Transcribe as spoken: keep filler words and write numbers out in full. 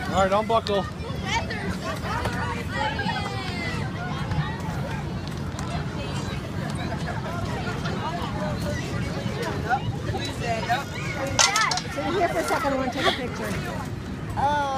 All right, unbuckle. Sit here for a second. I want to take a picture. Oh.